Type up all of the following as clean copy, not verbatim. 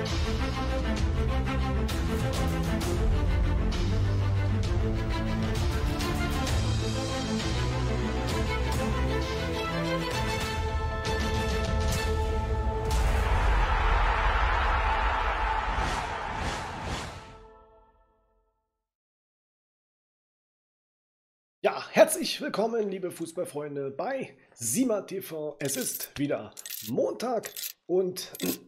Ja, herzlich willkommen, liebe Fußballfreunde, bei Sima TV. Es ist wieder Montag und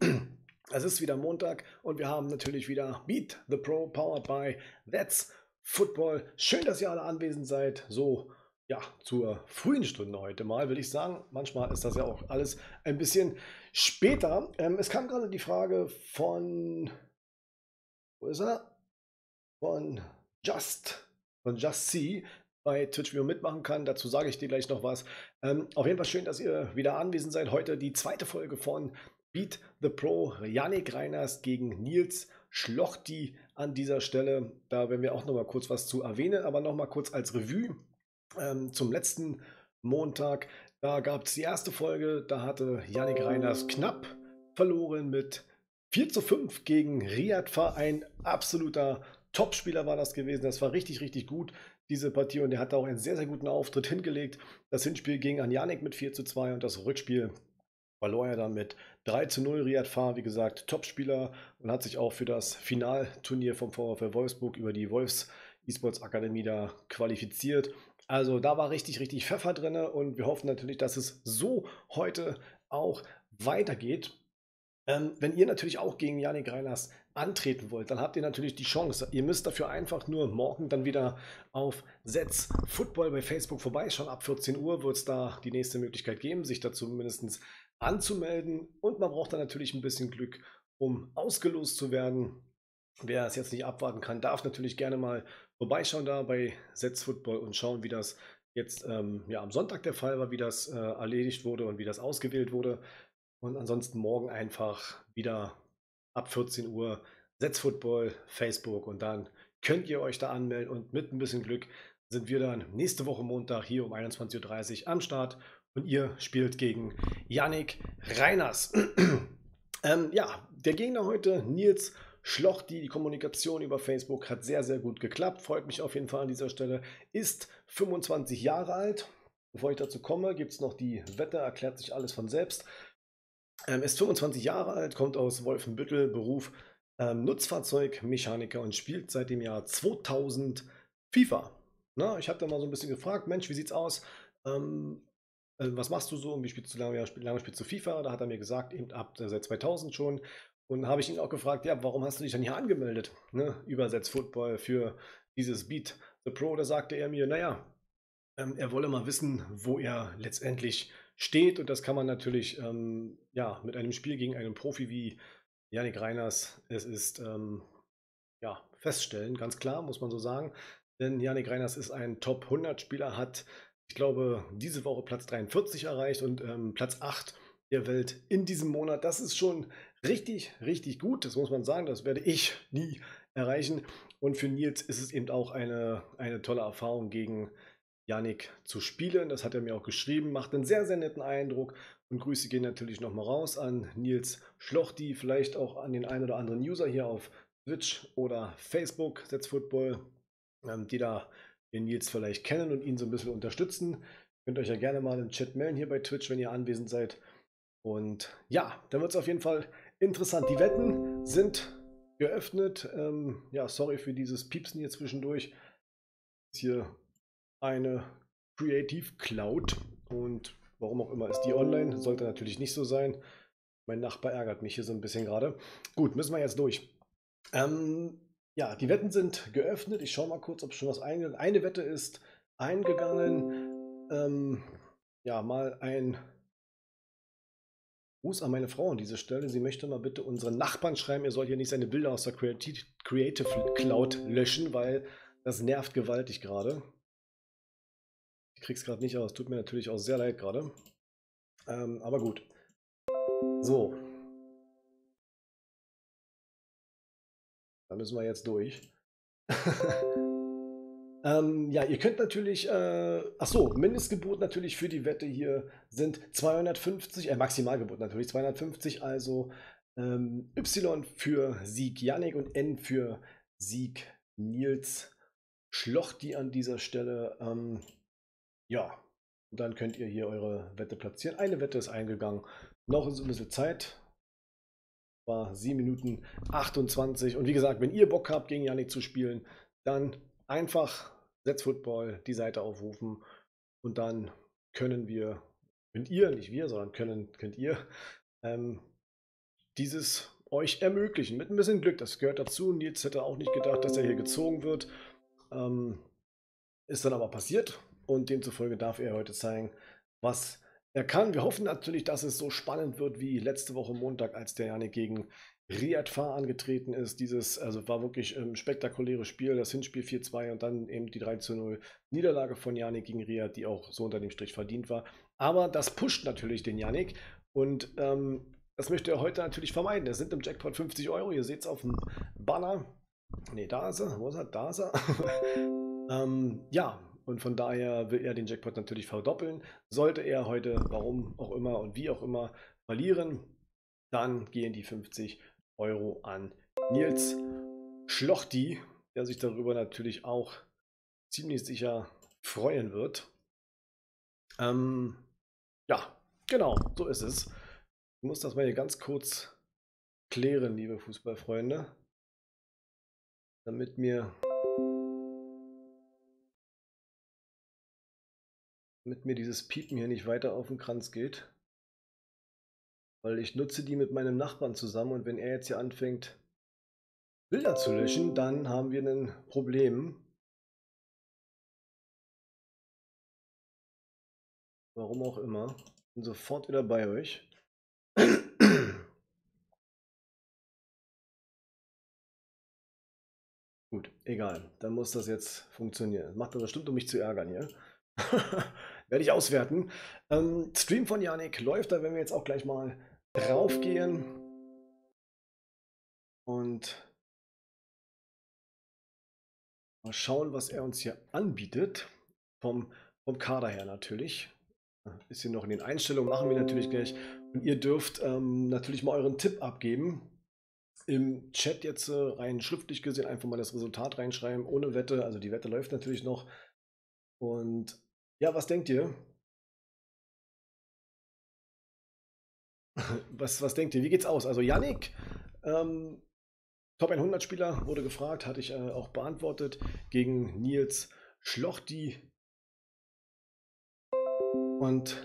wir haben natürlich wieder Beat the Pro, powered by That's Football. Schön, dass ihr alle anwesend seid. So, ja, zur frühen Stunde heute mal, will ich sagen. Manchmal ist das ja auch alles ein bisschen später. Es kam gerade die Frage von, wo ist er? Von Just See bei Twitch, wie man mitmachen kann. Dazu sage ich dir gleich noch was. Auf jeden Fall schön, dass ihr wieder anwesend seid. Heute die zweite Folge von Beat the Pro. Yannick Reiners gegen Nils Schlochti an dieser Stelle. Da werden wir auch noch mal kurz was zu erwähnen, aber noch mal kurz als Revue zum letzten Montag. Da gab es die erste Folge. Da hatte Yannick Reiners knapp verloren mit 4:5 gegen Riyadfa. Ein absoluter Topspieler war das gewesen. Das war richtig, richtig gut, diese Partie. Und er hat auch einen sehr, sehr guten Auftritt hingelegt. Das Hinspiel ging an Yannick mit 4:2 und das Rückspiel verlor er dann mit 3:0. Riyadfa, wie gesagt, Topspieler und hat sich auch für das Finalturnier vom VfL Wolfsburg über die Wolfs E-Sports Akademie da qualifiziert. Also da war richtig, richtig Pfeffer drin und wir hoffen natürlich, dass es so heute auch weitergeht. Wenn ihr natürlich auch gegen Yannick Reiners antreten wollt, dann habt ihr natürlich die Chance. Ihr müsst dafür einfach nur morgen dann wieder auf Setz Football bei Facebook vorbeischauen. Ab 14 Uhr wird es da die nächste Möglichkeit geben, sich dazu mindestens anzumelden. Und man braucht dann natürlich ein bisschen Glück, um ausgelost zu werden. Wer es jetzt nicht abwarten kann, darf natürlich gerne mal vorbeischauen da bei Setz Football und schauen, wie das jetzt ja, am Sonntag der Fall war, wie das erledigt wurde und wie das ausgewählt wurde. Und ansonsten morgen einfach wieder ab 14 Uhr Setz Football, Facebook und dann könnt ihr euch da anmelden und mit ein bisschen Glück sind wir dann nächste Woche Montag hier um 21:30 Uhr am Start und ihr spielt gegen Yannick Reiners. Ja, der Gegner heute, Nils Schlochti, die Kommunikation über Facebook hat sehr, sehr gut geklappt. Freut mich auf jeden Fall an dieser Stelle. Ist 25 Jahre alt. Bevor ich dazu komme, gibt es noch die Wette, erklärt sich alles von selbst. Ist 25 Jahre alt, kommt aus Wolfenbüttel, Beruf Nutzfahrzeugmechaniker und spielt seit dem Jahr 2000 FIFA. Na, ich habe da mal so ein bisschen gefragt, Mensch, wie sieht's aus? Was machst du so und wie spielst du lange spielst du FIFA? Da hat er mir gesagt, eben seit 2000 schon. Und habe ich ihn auch gefragt, ja, warum hast du dich dann hier angemeldet? Ne? Übersetzt Football für dieses Beat the Pro. Da sagte er mir, naja, er wolle mal wissen, wo er letztendlich steht. Und das kann man natürlich ja, mit einem Spiel gegen einen Profi wie Yannick Reiners, es ist ja, feststellen, ganz klar, muss man so sagen. Denn Yannick Reiners ist ein Top-100-Spieler, hat, ich glaube, diese Woche Platz 43 erreicht und Platz 8 der Welt in diesem Monat. Das ist schon richtig, richtig gut, das muss man sagen. Das werde ich nie erreichen. Und für Nils ist es eben auch eine tolle Erfahrung gegen Yannick zu spielen. Das hat er mir auch geschrieben, macht einen sehr, sehr netten Eindruck. Und Grüße gehen natürlich nochmal raus an Nils Schlochti, vielleicht auch an den einen oder anderen User hier auf Twitch oder Facebook, Setz Football, die da den Nils vielleicht kennen und ihn so ein bisschen unterstützen. Könnt euch ja gerne mal im Chat melden hier bei Twitch, wenn ihr anwesend seid. Und ja, dann wird es auf jeden Fall interessant. Die Wetten sind geöffnet. Ja, sorry für dieses Piepsen hier zwischendurch. Ist hier eine Creative Cloud und warum auch immer ist die online. Sollte natürlich nicht so sein. Mein Nachbar ärgert mich hier so ein bisschen gerade. Gut, müssen wir jetzt durch. Ja, die Wetten sind geöffnet. Ich schaue mal kurz, ob schon was eingegangen ist. Eine Wette ist eingegangen. Ja, mal ein Gruß an meine Frau an dieser Stelle. Sie möchte mal bitte unseren Nachbarn schreiben, er soll hier nicht seine Bilder aus der Creative Cloud löschen, weil das nervt gewaltig gerade. Ich krieg's gerade nicht aus. Tut mir natürlich auch sehr leid gerade. Aber gut. So. Da müssen wir jetzt durch. Ja, ihr könnt natürlich, achso, Mindestgebot natürlich für die Wette hier sind 250, Maximalgebot natürlich 250, also Y für Sieg Yannick und N für Sieg Nils Schlochti an dieser Stelle. Ja, und dann könnt ihr hier eure Wette platzieren. Eine Wette ist eingegangen. Noch ist ein bisschen Zeit. War 7 Minuten 28. Und wie gesagt, wenn ihr Bock habt, gegen Yannick zu spielen, dann einfach Let's Football die Seite aufrufen und dann könnt ihr, nicht wir, sondern könnt ihr dieses euch ermöglichen. Mit ein bisschen Glück, das gehört dazu. Nils hätte auch nicht gedacht, dass er hier gezogen wird. Ist dann aber passiert und demzufolge darf er heute zeigen, was er kann. Wir hoffen natürlich, dass es so spannend wird wie letzte Woche Montag, als der Yannick gegen Riyad Fahr angetreten ist. Also war wirklich ein spektakuläres Spiel, das Hinspiel 4-2 und dann eben die 3-0 Niederlage von Yannick gegen Riyad, die auch so unter dem Strich verdient war. Aber das pusht natürlich den Yannick und das möchte er heute natürlich vermeiden. Es sind im Jackpot 50 Euro, ihr seht es auf dem Banner. Ne, da ist er. Wo ist er? Da ist er. Ja, und von daher will er den Jackpot natürlich verdoppeln. Sollte er heute, warum auch immer und wie auch immer, verlieren, dann gehen die 50 Euro an Nils Schlochti, der sich darüber natürlich auch ziemlich sicher freuen wird. Ja, genau, so ist es. Ich muss das mal hier ganz kurz klären, liebe Fußballfreunde, damit mir dieses Piepen hier nicht weiter auf den Kranz geht. Weil ich nutze die mit meinem Nachbarn zusammen und wenn er jetzt hier anfängt, Bilder zu löschen, dann haben wir ein Problem. Warum auch immer. Bin sofort wieder bei euch. Gut, egal. Dann muss das jetzt funktionieren. Das macht er bestimmt, um mich zu ärgern hier. Werde ich auswerten. Stream von Yannick läuft, da werden wir jetzt auch gleich mal drauf gehen. Und mal schauen, was er uns hier anbietet. Vom Kader her natürlich. Ein bisschen noch in den Einstellungen machen wir natürlich gleich. Und ihr dürft natürlich mal euren Tipp abgeben. Im Chat jetzt rein schriftlich gesehen einfach mal das Resultat reinschreiben, ohne Wette. Also die Wette läuft natürlich noch. Und ja, was denkt ihr? Was denkt ihr? Wie geht's aus? Also Yannick, Top 100 Spieler wurde gefragt, hatte ich auch beantwortet, gegen Nils Schlochti. Und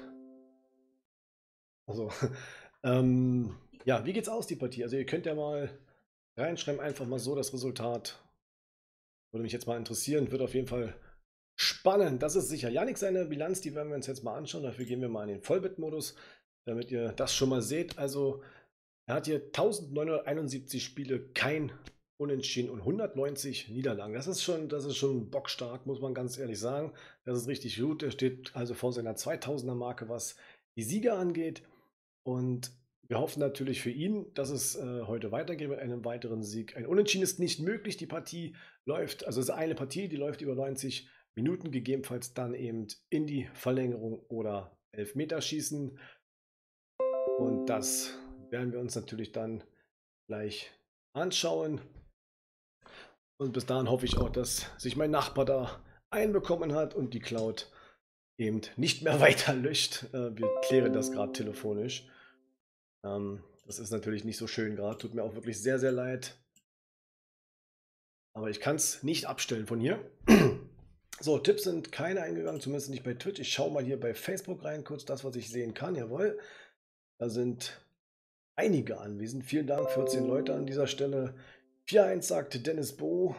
also, ja, wie geht's aus, die Partie? Also ihr könnt ja mal reinschreiben, einfach mal so das Resultat. Würde mich jetzt mal interessieren, wird auf jeden Fall spannend, das ist sicher. Yannick, seine Bilanz, die werden wir uns jetzt mal anschauen. Dafür gehen wir mal in den Vollbit-Modus, damit ihr das schon mal seht. Also er hat hier 1971 Spiele, kein Unentschieden und 190 Niederlagen. Das ist schon bockstark, muss man ganz ehrlich sagen. Das ist richtig gut. Er steht also vor seiner 2000er Marke, was die Sieger angeht. Und wir hoffen natürlich für ihn, dass es heute weitergeht mit einem weiteren Sieg. Ein Unentschieden ist nicht möglich. Die Partie läuft, also es ist eine Partie, die läuft über 90 Minuten, gegebenenfalls dann eben in die Verlängerung oder Elfmeterschießen. Und das werden wir uns natürlich dann gleich anschauen. Und bis dahin hoffe ich auch, dass sich mein Nachbar da einbekommen hat und die Cloud eben nicht mehr weiter löscht. Wir klären das gerade telefonisch. Das ist natürlich nicht so schön gerade. Tut mir auch wirklich sehr, sehr leid. Aber ich kann es nicht abstellen von hier. So, Tipps sind keine eingegangen, zumindest nicht bei Twitch. Ich schaue mal hier bei Facebook rein, kurz das, was ich sehen kann. Jawohl. Da sind einige anwesend. Vielen Dank, 14 Leute an dieser Stelle. 4-1 sagt Dennis Bo.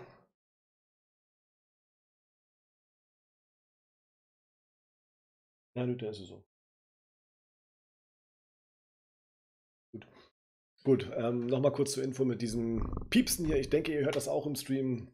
Ja, da ist es so. Gut. Gut, nochmal kurz zur Info mit diesem Piepsen hier. Ich denke, ihr hört das auch im Stream.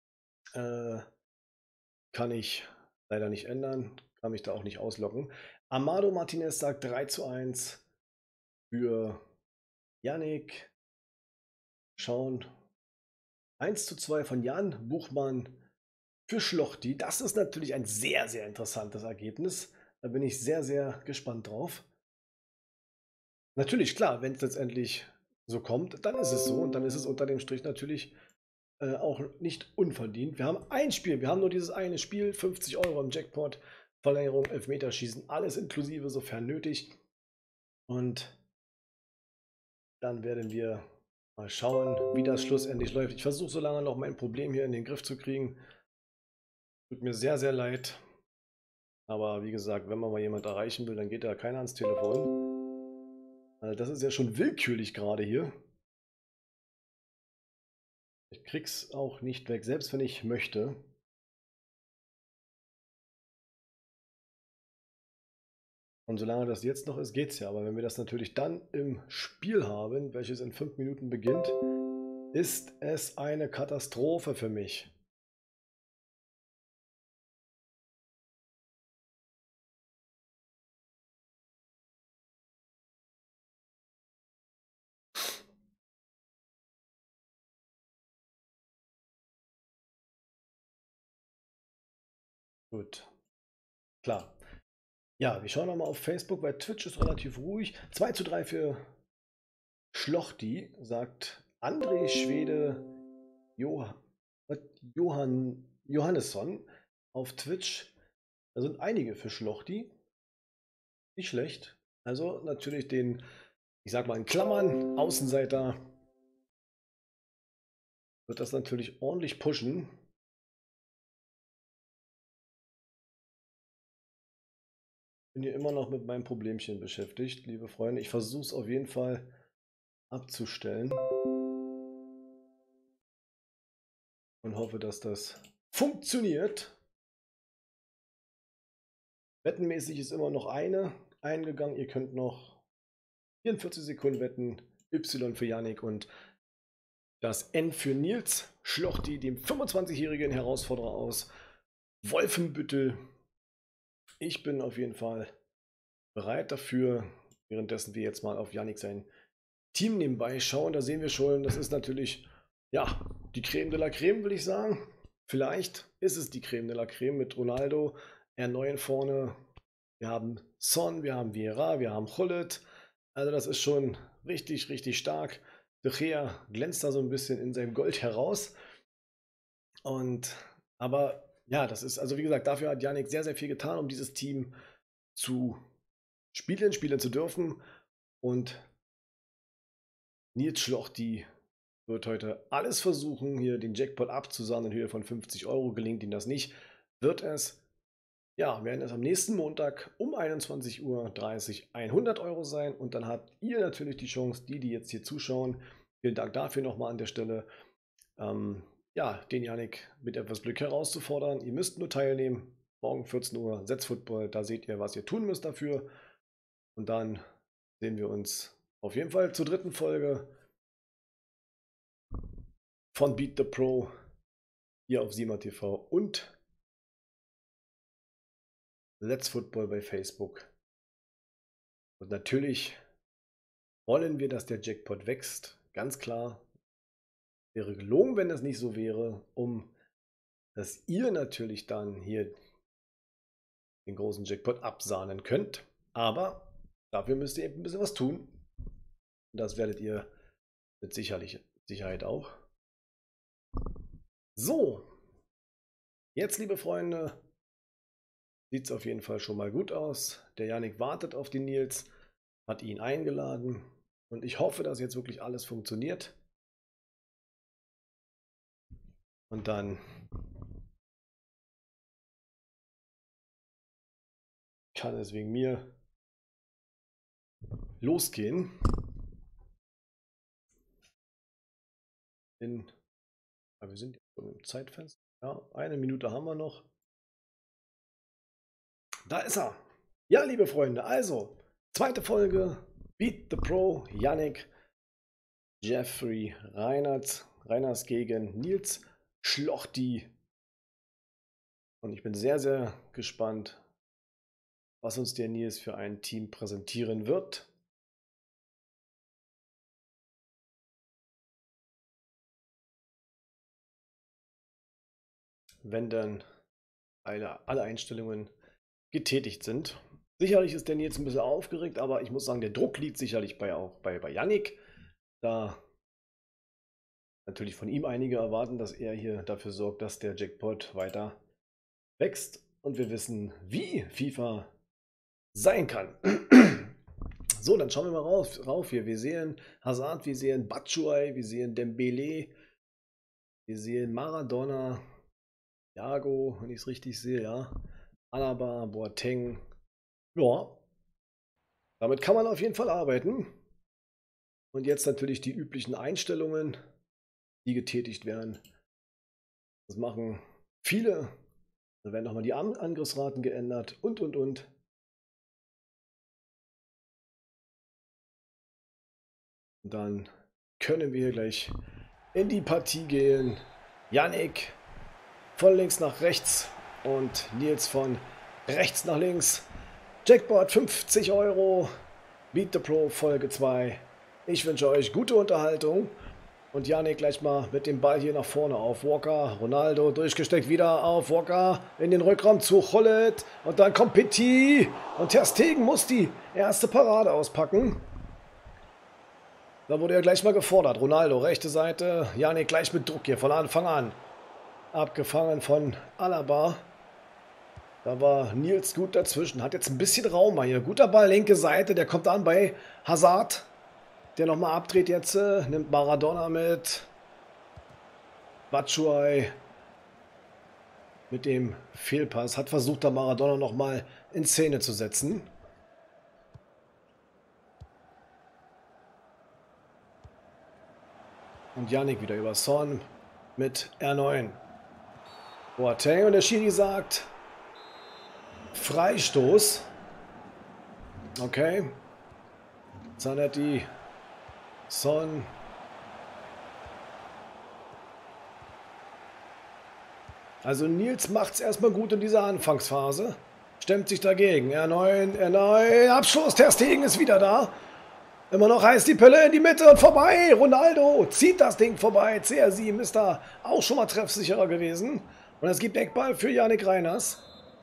Kann ich leider nicht ändern. Kann mich da auch nicht ausloggen. Amado Martinez sagt 3-1 für Yannick. Schauen. 1-2 von Jan Buchmann für Schlochti. Das ist natürlich ein sehr, sehr interessantes Ergebnis. Da bin ich sehr, sehr gespannt drauf. Natürlich, klar, wenn es letztendlich so kommt, dann ist es so und dann ist es unter dem Strich natürlich auch nicht unverdient. Wir haben ein Spiel, wir haben nur dieses eine Spiel, 50 Euro im Jackpot, Verlängerung, Elfmeterschießen, alles inklusive, sofern nötig. Und dann werden wir mal schauen, wie das schlussendlich läuft. Ich versuche so lange noch mein Problem hier in den Griff zu kriegen. Tut mir sehr, sehr leid. Aber wie gesagt, wenn man mal jemand erreichen will, dann geht da keiner ans Telefon. Das ist ja schon willkürlich gerade hier. Ich krieg's auch nicht weg, selbst wenn ich möchte. Und solange das jetzt noch ist, geht's ja. Aber wenn wir das natürlich dann im Spiel haben, welches in 5 Minuten beginnt, ist es eine Katastrophe für mich. Gut, klar. Ja, wir schauen nochmal auf Facebook, weil Twitch ist relativ ruhig. 2:3 für Schlochti, sagt André Schwede Johann, Johannesson auf Twitch. Da sind einige für Schlochti. Nicht schlecht. Also natürlich den, ich sag mal in Klammern, Außenseiter wird das natürlich ordentlich pushen. Bin hier immer noch mit meinem Problemchen beschäftigt, liebe Freunde. Ich versuche es auf jeden Fall abzustellen und hoffe, dass das funktioniert. Wettenmäßig ist immer noch eine eingegangen. Ihr könnt noch 44 Sekunden wetten. Y für Yannick und das N für Nils. Schlochti, dem 25-jährigen Herausforderer aus Wolfenbüttel. Ich bin auf jeden Fall bereit dafür, währenddessen wir jetzt mal auf Yannick sein Team nebenbei schauen. Da sehen wir schon, das ist natürlich, ja, die Creme de la Creme, will ich sagen. Vielleicht ist es die Creme de la Creme mit Ronaldo, R9 vorne. Wir haben Son, wir haben Vieira, wir haben Gullit. Also das ist schon richtig, richtig stark. De Gea glänzt da so ein bisschen in seinem Gold heraus. Aber ja, das ist, also wie gesagt, dafür hat Yannick sehr, sehr viel getan, um dieses Team zu spielen zu dürfen. Und Nils Schlochti wird heute alles versuchen, hier den Jackpot abzusahnen in Höhe von 50 Euro. Gelingt ihm das nicht, wird es, ja, werden es am nächsten Montag um 21:30 Uhr 100 Euro sein. Und dann habt ihr natürlich die Chance, die jetzt hier zuschauen. Vielen Dank dafür nochmal an der Stelle. Ja, den Yannick mit etwas Glück herauszufordern. Ihr müsst nur teilnehmen. Morgen 14 Uhr, Setz Football, da seht ihr, was ihr tun müsst dafür. Und dann sehen wir uns auf jeden Fall zur dritten Folge von Beat the Pro hier auf Sima TV und Let's Football bei Facebook. Und natürlich wollen wir, dass der Jackpot wächst. Ganz klar. Wäre gelogen, wenn das nicht so wäre, dass ihr natürlich dann hier den großen Jackpot absahnen könnt. Aber dafür müsst ihr eben ein bisschen was tun. Und das werdet ihr mit Sicherheit auch. So, jetzt, liebe Freunde, sieht es auf jeden Fall schon mal gut aus. Der Yannick wartet auf den Nils, hat ihn eingeladen. Und ich hoffe, dass jetzt wirklich alles funktioniert. Und dann kann es wegen mir losgehen. Wir sind jetzt im Zeitfenster. Ja, 1 Minute haben wir noch. Da ist er. Ja, liebe Freunde, also zweite Folge Beat the Pro, Yannick, Jeffrey Reiners gegen Nils Schlochti. Und ich bin sehr, sehr gespannt, was uns der Nils für ein Team präsentieren wird. Wenn dann alle Einstellungen getätigt sind. Sicherlich ist der Nils ein bisschen aufgeregt, aber ich muss sagen, der Druck liegt sicherlich auch bei Yannick. Da natürlich von ihm einige erwarten, dass er hier dafür sorgt, dass der Jackpot weiter wächst. Und wir wissen, wie FIFA sein kann. So, dann schauen wir mal rauf hier. Wir sehen Hazard, wir sehen Batshuayi, wir sehen Dembele, wir sehen Maradona, Thiago, wenn ich es richtig sehe, ja. Alaba, Boateng. Ja, damit kann man auf jeden Fall arbeiten. Und jetzt natürlich die üblichen Einstellungen, die getätigt werden. Das machen viele. Da werden nochmal die Angriffsraten geändert und. Und dann können wir gleich in die Partie gehen. Yannick von links nach rechts und Nils von rechts nach links. Jackpot 50 €. Beat the Pro Folge 2. Ich wünsche euch gute Unterhaltung. Und Yannick gleich mal mit dem Ball hier nach vorne auf Walker. Ronaldo durchgesteckt wieder auf Walker. In den Rückraum zu Gullit. Und dann kommt Petit. Und Ter Stegen muss die erste Parade auspacken. Da wurde er gleich mal gefordert. Ronaldo, rechte Seite. Yannick gleich mit Druck hier von Anfang an. Abgefangen von Alaba. Da war Nils gut dazwischen. Hat jetzt ein bisschen Raum hier. Guter Ball, linke Seite. Der kommt an bei Hazard. Der nochmal abdreht jetzt. Nimmt Maradona mit. Batshuayi mit dem Fehlpass. Hat versucht, da Maradona nochmal in Szene zu setzen. Und Yannick wieder über Son mit R9. Boateng und der Schiri sagt Freistoß. Okay. Zanetti, Son. Also Nils macht es erstmal gut in dieser Anfangsphase. Stemmt sich dagegen. R9, Abschluss. Ter Stegen ist wieder da. Immer noch heißt die Pille in die Mitte und vorbei. Ronaldo zieht das Ding vorbei. CR7 ist da auch schon mal treffsicherer gewesen. Und es gibt Eckball für Yannick Reiners.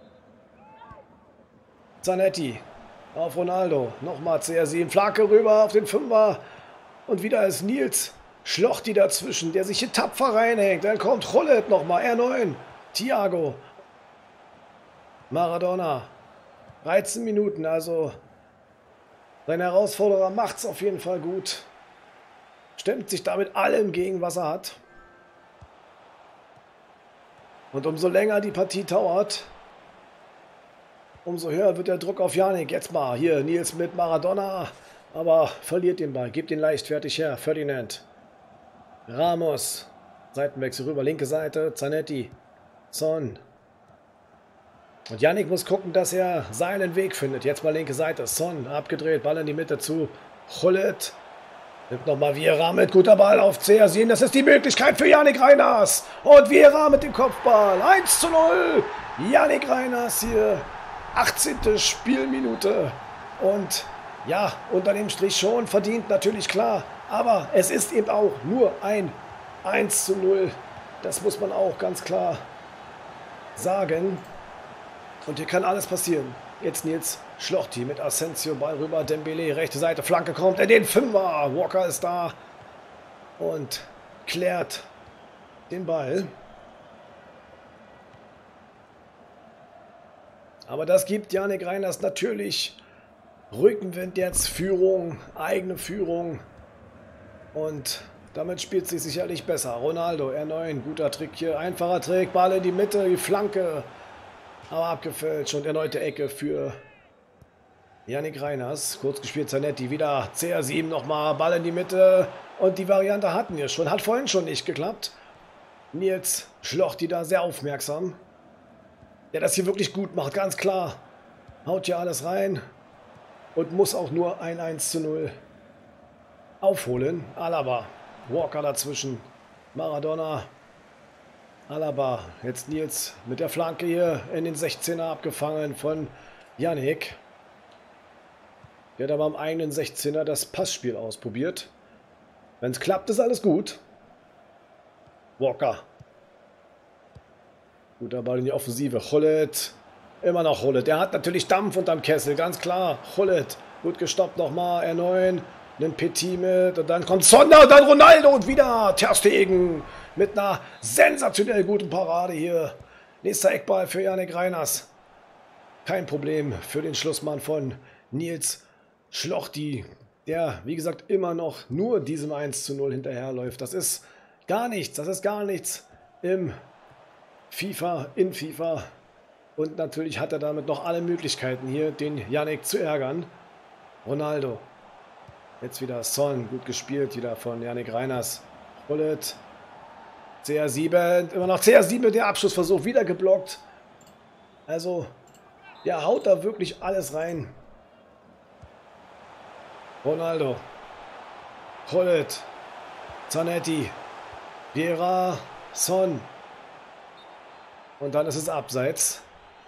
Zanetti auf Ronaldo. Nochmal CR7. Flanke rüber auf den Fünfer. Und wieder ist Nils Schlochti dazwischen, der sich hier tapfer reinhängt. Dann kommt Gullit nochmal. R9. Thiago. Maradona. 13 Minuten, also sein Herausforderer macht es auf jeden Fall gut. Stemmt sich damit allem gegen, was er hat. Und umso länger die Partie dauert, umso höher wird der Druck auf Yannick. Jetzt mal hier Nils mit Maradona, aber verliert den Ball. Gibt ihn leichtfertig her. Ferdinand. Ramos. Seitenwechsel rüber. Linke Seite. Zanetti. Son. Und Yannick muss gucken, dass er seinen Weg findet. Jetzt mal linke Seite. Son abgedreht. Ball in die Mitte zu Gullit. Nimmt nochmal Vieira mit. Guter Ball auf CR7. Das ist die Möglichkeit für Yannick Reiners. Und Vieira mit dem Kopfball. 1:0. Yannick Reiners hier. 18. Spielminute. Und ja, unter dem Strich schon verdient, natürlich klar. Aber es ist eben auch nur ein 1:0. Das muss man auch ganz klar sagen. Und hier kann alles passieren. Jetzt Nils Schlochti mit Asensio, Ball rüber, Dembele, rechte Seite, Flanke kommt in den Fünfer. Walker ist da und klärt den Ball. Aber das gibt Yannick Reiners natürlich Rückenwind jetzt, Führung, eigene Führung. Und damit spielt sich sicherlich besser. Ronaldo, R9, guter Trick hier, einfacher Trick, Ball in die Mitte, die Flanke. Aber abgefälscht und erneute Ecke für Yannick Reiners. Kurz gespielt, Zanetti, wieder CR7 nochmal, Ball in die Mitte. Und die Variante hatten wir schon, hat vorhin schon nicht geklappt. Nils Schlochti da sehr aufmerksam. Der das hier wirklich gut macht, ganz klar. Haut hier alles rein. Und muss auch nur ein 1:0 aufholen. Alaba, Walker dazwischen, Maradona. Alaba, jetzt Nils mit der Flanke hier in den 16er abgefangen von Yannick. Der hat aber am eigenen 16er das Passspiel ausprobiert. Wenn es klappt, ist alles gut. Walker. Guter Ball in die Offensive. Gullit. Immer noch Gullit. Der hat natürlich Dampf unterm Kessel, ganz klar. Gullit. Gut gestoppt nochmal. R9. einen Petit mit und dann kommt Sonder und dann Ronaldo und wieder Ter Stegen mit einer sensationell guten Parade hier. Nächster Eckball für Yannick Reiners. Kein Problem für den Schlussmann von Nils Schlochti, der, wie gesagt, immer noch nur diesem 1:0 hinterherläuft. Das ist gar nichts, in FIFA. Und natürlich hat er damit noch alle Möglichkeiten hier, den Yannick zu ärgern. Ronaldo. Jetzt wieder Son, gut gespielt, wieder von Yannick Reiners. Bullet. CR7, immer noch CR7, der Abschlussversuch wieder geblockt. Also, der haut da wirklich alles rein. Ronaldo. Bullet. Zanetti. Vieira. Son. Und dann ist es abseits.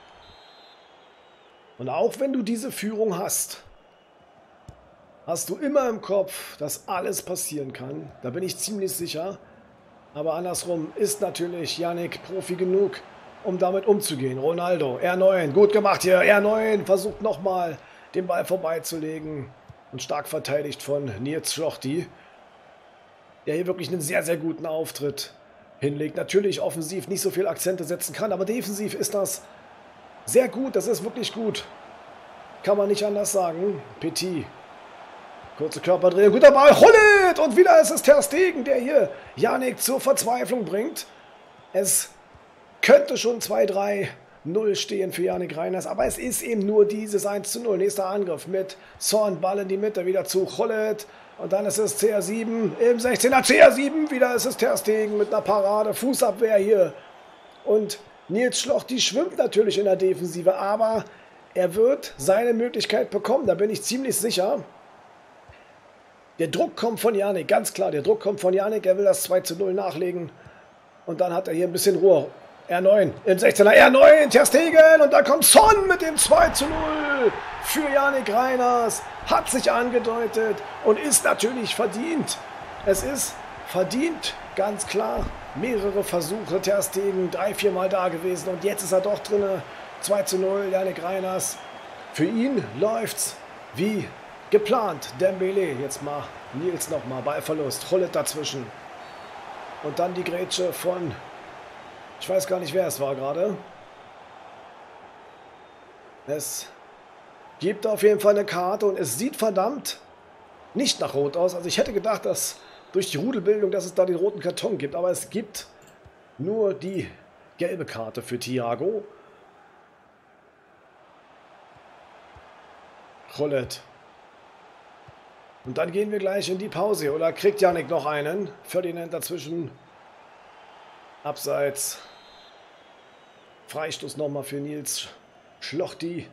Und auch wenn du diese Führung hast, hast du immer im Kopf, dass alles passieren kann. Da bin ich ziemlich sicher. Aber andersrum ist natürlich Yannick Profi genug, um damit umzugehen. Ronaldo, R9, gut gemacht hier. R9 versucht nochmal den Ball vorbeizulegen. Und stark verteidigt von Nils Schlochti, der hier wirklich einen sehr, sehr guten Auftritt hinlegt. Natürlich offensiv nicht so viel Akzente setzen kann, aber defensiv ist das sehr gut. Das ist wirklich gut. Kann man nicht anders sagen. Petit. Kurze Körperdrehung, guter Ball, Hullet! Und wieder ist es Ter Stegen, der hier Yannick zur Verzweiflung bringt. Es könnte schon 2-3-0 stehen für Yannick Reiners, aber es ist eben nur dieses 1:0. Nächster Angriff mit Son, Ball in die Mitte, wieder zu Hullet. Und dann ist es CR7 im 16er, CR7, wieder ist es Ter Stegen mit einer Parade, Fußabwehr hier. Und Nils Schlochti schwimmt natürlich in der Defensive, aber er wird seine Möglichkeit bekommen, da bin ich ziemlich sicher. Der Druck kommt von Yannick, ganz klar, der Druck kommt von Yannick, er will das 2:0 nachlegen. Und dann hat er hier ein bisschen Ruhe. R9 im 16er, R9, Ter Stegen und dann kommt Son mit dem 2:0 für Yannick Reiners. Hat sich angedeutet und ist natürlich verdient. Es ist verdient, ganz klar. Mehrere Versuche, Ter Stegen 3-4 Mal da gewesen und jetzt ist er doch drin. 2:0, Yannick Reiners. Für ihn läuft's wie geplant. Dembele, jetzt mal Nils nochmal, Ballverlust, Hullet dazwischen. Und dann die Grätsche von, ich weiß gar nicht, wer es war gerade. Es gibt auf jeden Fall eine Karte und es sieht verdammt nicht nach Rot aus. Also ich hätte gedacht, dass durch die Rudelbildung, dass es da den roten Karton gibt. Aber es gibt nur die gelbe Karte für Thiago. Hullet. Und dann gehen wir gleich in die Pause. Oder kriegt Yannick noch einen? Ferdinand dazwischen. Abseits. Freistoß nochmal für Nils Schlochti.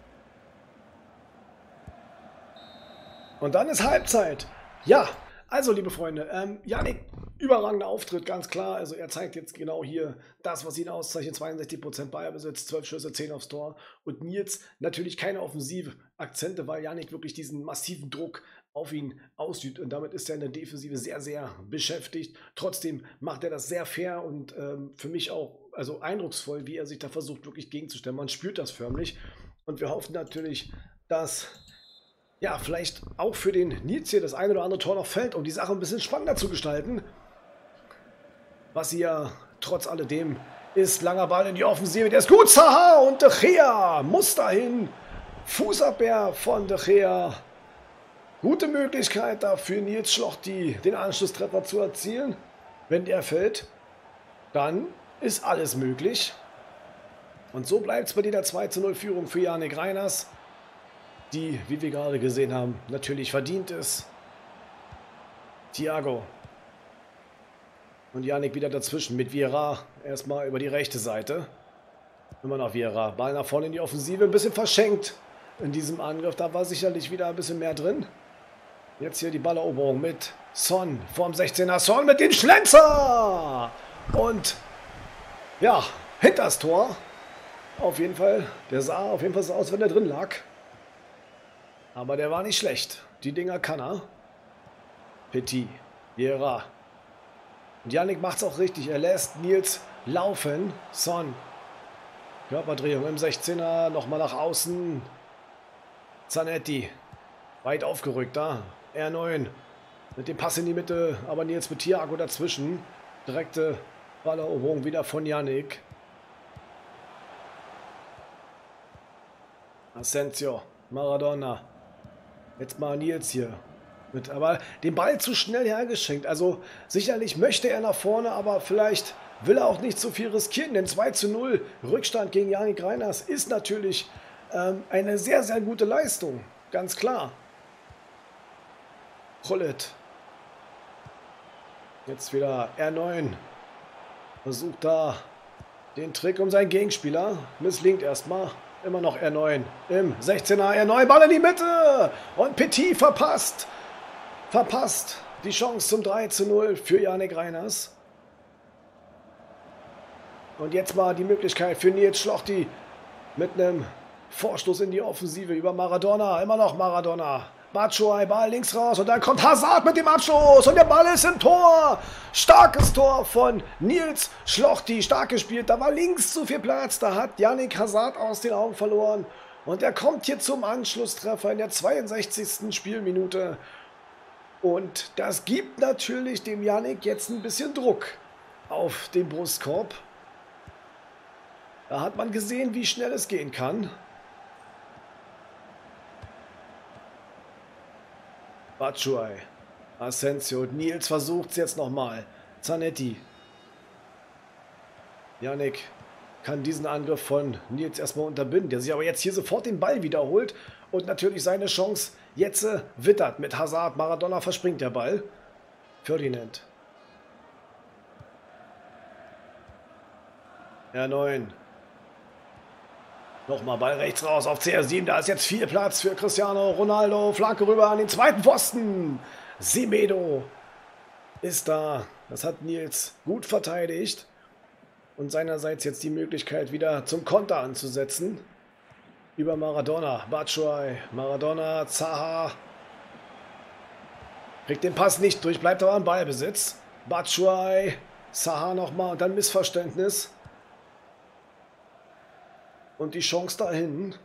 Und dann ist Halbzeit. Ja, also liebe Freunde, Yannick, überragender Auftritt, ganz klar. Also er zeigt jetzt genau hier das, was ihn auszeichnet. 62% Ballbesitz, 12 Schüsse, 10 aufs Tor. Und Nils natürlich keine offensive Akzente, weil Yannick wirklich diesen massiven Druck auf ihn ausübt. Und damit ist er in der Defensive sehr, sehr beschäftigt. Trotzdem macht er das sehr fair und für mich auch also eindrucksvoll, wie er sich da versucht, wirklich gegenzustellen. Man spürt das förmlich. Und wir hoffen natürlich, dass ja, vielleicht auch für den Nils hier das ein oder andere Tor noch fällt, um die Sache ein bisschen spannender zu gestalten. Was hier trotz alledem ist. Langer Ball in die Offensive, der ist gut. Zaha und De Gea muss dahin. Fußabwehr von De Gea. Gute Möglichkeit dafür, Nils Schlochti den Anschlusstreffer zu erzielen. Wenn der fällt, dann ist alles möglich. Und so bleibt es bei dieser 2:0 Führung für Yannick Reiners, die, wie wir gerade gesehen haben, natürlich verdient ist. Thiago. Und Yannick wieder dazwischen mit Vieira. Erstmal über die rechte Seite. Immer noch Vieira. Ball nach vorne in die Offensive. Ein bisschen verschenkt in diesem Angriff. Da war sicherlich wieder ein bisschen mehr drin. Jetzt hier die Balleroberung mit Son vorm 16er. Son mit dem Schlenzer! Und ja, hinter das Tor. Auf jeden Fall. Der sah auf jeden Fall so aus, wenn er drin lag. Aber der war nicht schlecht. Die Dinger kann er. Petit. Vieira. Und Yannick macht es auch richtig. Er lässt Nils laufen. Son. Körperdrehung im 16er. Nochmal nach außen. Zanetti. Weit aufgerückt da. R9 mit dem Pass in die Mitte, aber Nils mit Thiago dazwischen. Direkte Balleroberung wieder von Yannick. Asensio, Maradona. Jetzt mal Nils hier. Aber den Ball zu schnell hergeschenkt. Also sicherlich möchte er nach vorne, aber vielleicht will er auch nicht so viel riskieren. Denn 2:0 Rückstand gegen Yannick Reiners ist natürlich eine sehr, sehr gute Leistung. Ganz klar. Gullit. Jetzt wieder R9. Versucht da den Trick um seinen Gegenspieler. Misslingt erstmal. Immer noch R9 im 16er. R9, Ball in die Mitte. Und Petit verpasst. Verpasst die Chance zum 3:0 für Yannick Reiners. Und jetzt mal die Möglichkeit für Nils Schlochti mit einem Vorstoß in die Offensive über Maradona. Immer noch Maradona. Batshuayi, Ball links raus und dann kommt Hazard mit dem Abschluss und der Ball ist im Tor. Starkes Tor von Nils Schlochti, stark gespielt. Da war links zu viel Platz, da hat Yannick Hazard aus den Augen verloren. Und er kommt hier zum Anschlusstreffer in der 62. Spielminute. Und das gibt natürlich dem Yannick jetzt ein bisschen Druck auf den Brustkorb. Da hat man gesehen, wie schnell es gehen kann. Batshuayi, Asensio, Nils versucht es jetzt nochmal. Zanetti. Yannick kann diesen Angriff von Nils erstmal unterbinden, der sich aber jetzt hier sofort den Ball wiederholt und natürlich seine Chance jetzt wittert mit Hazard. Maradona verspringt der Ball. Ferdinand. R9. Nochmal Ball rechts raus auf CR7. Da ist jetzt viel Platz für Cristiano Ronaldo. Flanke rüber an den zweiten Pfosten. Semedo ist da. Das hat Nils gut verteidigt. Und seinerseits jetzt die Möglichkeit wieder zum Konter anzusetzen. Über Maradona. Batshuayi. Maradona. Zaha. Kriegt den Pass nicht durch. Bleibt aber im Ballbesitz. Batshuayi. Zaha nochmal. Und dann Missverständnis. Und die Chance dahin.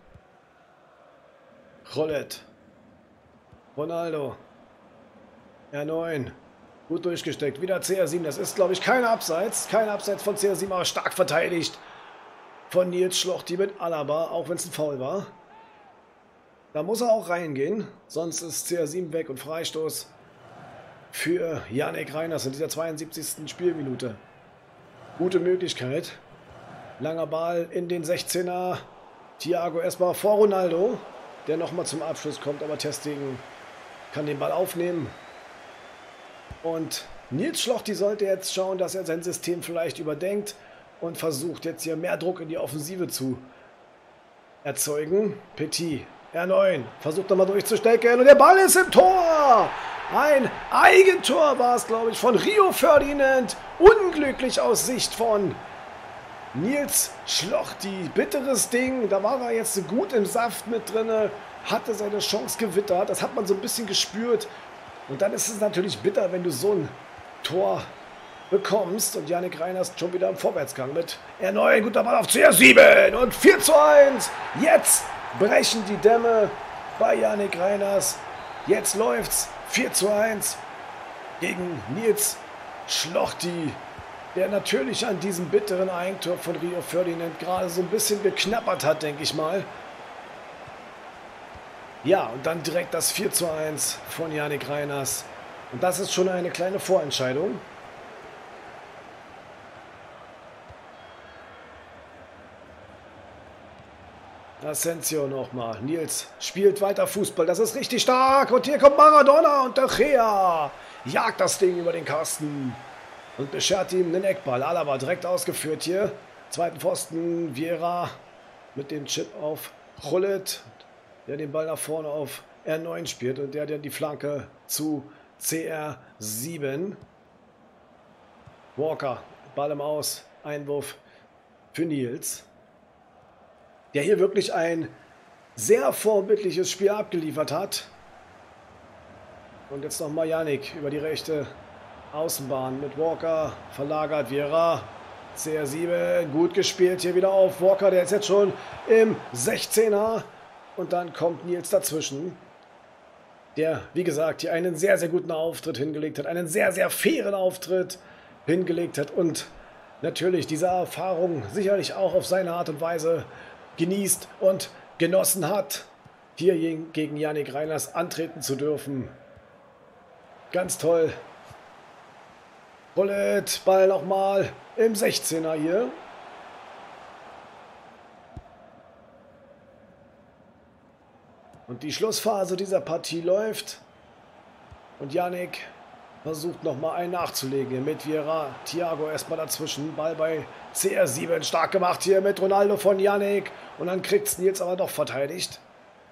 Gullit. Ronaldo. R9. Gut durchgesteckt. Wieder CR7. Das ist, glaube ich, kein Abseits. Kein Abseits von CR7, aber stark verteidigt von Nils Schlochti mit Alaba, auch wenn es ein Foul war. Da muss er auch reingehen. Sonst ist CR7 weg und Freistoß für Yannick Reiners in dieser 72. Spielminute. Gute Möglichkeit. Langer Ball in den 16er. Thiago erstmal vor Ronaldo, der nochmal zum Abschluss kommt, aber ter Stegen kann den Ball aufnehmen. Und Nils Schlochti sollte jetzt schauen, dass er sein System vielleicht überdenkt und versucht jetzt hier mehr Druck in die Offensive zu erzeugen. Petit, R9, versucht nochmal durchzustecken und der Ball ist im Tor! Ein Eigentor war es, glaube ich, von Rio Ferdinand. Unglücklich aus Sicht von Nils Schlochti, bitteres Ding, da war er jetzt gut im Saft mit drin, hatte seine Chance gewittert, das hat man so ein bisschen gespürt. Und dann ist es natürlich bitter, wenn du so ein Tor bekommst. Und Yannick Reiners schon wieder im Vorwärtsgang mit R9, guter Ball auf CR7 und 4:1. Jetzt brechen die Dämme bei Yannick Reiners. Jetzt läuft's 4:1 gegen Nils Schlochti, der natürlich an diesem bitteren Eigentor von Rio Ferdinand gerade so ein bisschen geknappert hat, denke ich mal. Ja, und dann direkt das 4:1 von Yannick Reiners. Und das ist schon eine kleine Vorentscheidung. Asensio nochmal. Nils spielt weiter Fußball. Das ist richtig stark. Und hier kommt Maradona und der Gea jagt das Ding über den Kasten. Und beschert ihm einen Eckball. Alaba direkt ausgeführt hier. Zweiten Pfosten. Vieira mit dem Chip auf Gullit, der den Ball nach vorne auf R9 spielt. Und der die Flanke zu CR7. Walker. Ball im Aus. Einwurf für Nils, der hier wirklich ein sehr vorbildliches Spiel abgeliefert hat. Und jetzt nochmal Yannick über die rechte Außenbahn mit Walker, verlagert Vieira, CR7, gut gespielt, hier wieder auf Walker, der ist jetzt schon im 16er und dann kommt Nils dazwischen. der, wie gesagt, hier einen sehr, sehr guten Auftritt hingelegt hat, einen sehr, sehr fairen Auftritt hingelegt hat und natürlich diese Erfahrung sicherlich auch auf seine Art und Weise genießt und genossen hat, hier gegen Yannick Reiners antreten zu dürfen. Ganz toll. Bullet, Ball nochmal im 16er hier. Und die Schlussphase dieser Partie läuft. Und Yannick versucht nochmal einen nachzulegen hier mit Vieira. Thiago erstmal dazwischen. Ball bei CR7. Stark gemacht hier mit Ronaldo von Yannick. Und dann kriegt es Nils aber doch verteidigt.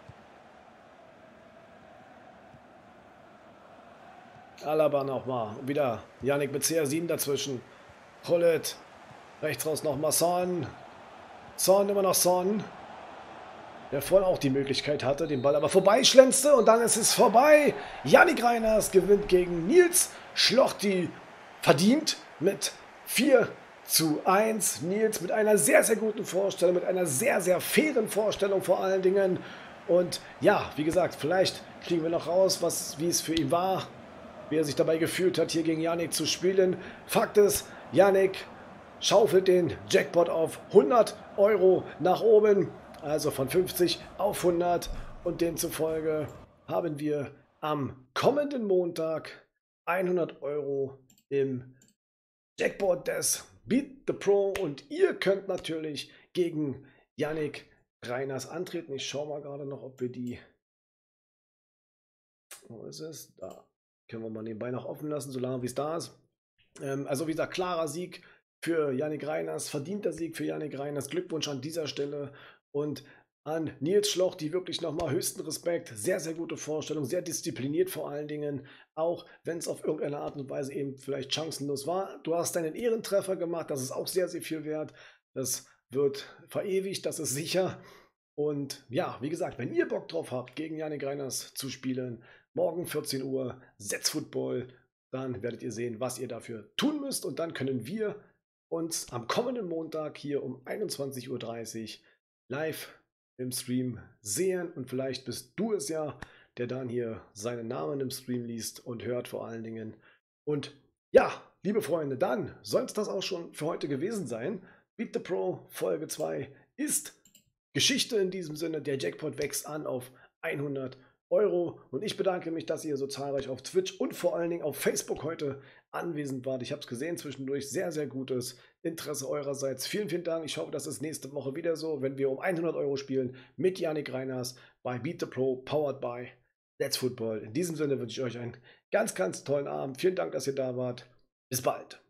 Alaba nochmal. Wieder Yannick mit CR7 dazwischen. Hullet. Rechts raus nochmal Son. Son, immer noch Son. Der vorhin auch die Möglichkeit hatte, den Ball aber vorbeischlänzte und dann ist es vorbei. Yannick Reiners gewinnt gegen Nils Schlochti verdient mit 4:1. Nils mit einer sehr, sehr guten Vorstellung, mit einer sehr, sehr fairen Vorstellung vor allen Dingen. Und ja, wie gesagt, vielleicht kriegen wir noch raus, wie es für ihn war, wie er sich dabei gefühlt hat, hier gegen Yannick zu spielen. Fakt ist, Yannick schaufelt den Jackpot auf 100 € nach oben. Also von 50 auf 100 und demzufolge haben wir am kommenden Montag 100 € im Jackpot des Beat the Pro und ihr könnt natürlich gegen Yannick Reiners antreten. Ich schaue mal gerade noch, ob wir die... Wo ist es? Da können wir mal nebenbei noch offen lassen, solange wie es da ist. Also wie gesagt, klarer Sieg für Yannick Reiners, verdienter Sieg für Yannick Reiners. Glückwunsch an dieser Stelle. Und an Nils Schloch, die wirklich nochmal höchsten Respekt, sehr, sehr gute Vorstellung, sehr diszipliniert vor allen Dingen, auch wenn es auf irgendeine Art und Weise eben vielleicht chancenlos war. Du hast deinen Ehrentreffer gemacht, das ist auch sehr, sehr viel wert. Das wird verewigt, das ist sicher. Und ja, wie gesagt, wenn ihr Bock drauf habt, gegen Yannick Reiners zu spielen, morgen 14 Uhr, Setz Football, dann werdet ihr sehen, was ihr dafür tun müsst. Und dann können wir uns am kommenden Montag hier um 21:30 Uhr live im Stream sehen und vielleicht bist du es ja, der dann hier seinen Namen im Stream liest und hört vor allen Dingen. Und ja, liebe Freunde, dann soll es das auch schon für heute gewesen sein. Beat the Pro Folge 2 ist Geschichte in diesem Sinne. Der Jackpot wächst an auf 100 € und ich bedanke mich, dass ihr so zahlreich auf Twitch und vor allen Dingen auf Facebook heute anwesend wart. Ich habe es gesehen zwischendurch, sehr, sehr gutes Interesse eurerseits. Vielen, vielen Dank. Ich hoffe, das ist nächste Woche wieder so, wenn wir um 100 € spielen mit Yannick Reiners bei Beat the Pro, powered by Let's Football. In diesem Sinne wünsche ich euch einen ganz, ganz tollen Abend. Vielen Dank, dass ihr da wart. Bis bald.